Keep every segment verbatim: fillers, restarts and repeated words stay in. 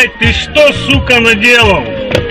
Эй, ты что, сука, наделал?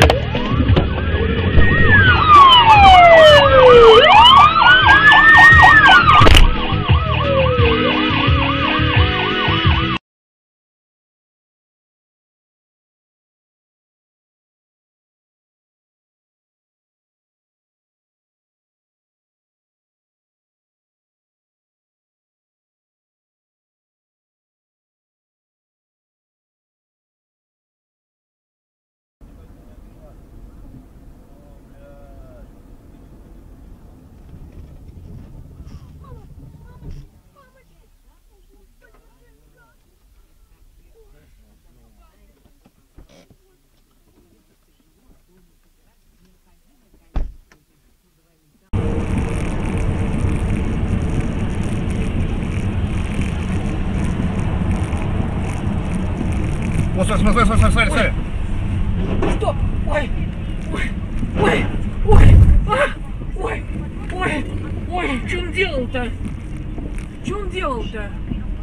Вот, смотри, смотри, смотри, смотри, смотри. Стоп! Ой! Ой! Ой! Ой! А! Ой! Ой! Ой! Что он делал-то? Что он делал-то?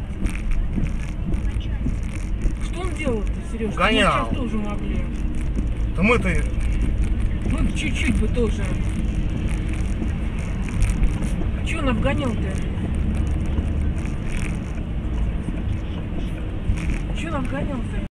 Что он делал-то, Сереж? Гонял. Мы сейчас тоже могли. Да мы-то... Ну, чуть-чуть бы тоже. А что он обгонял-то? Что он обгонял-то?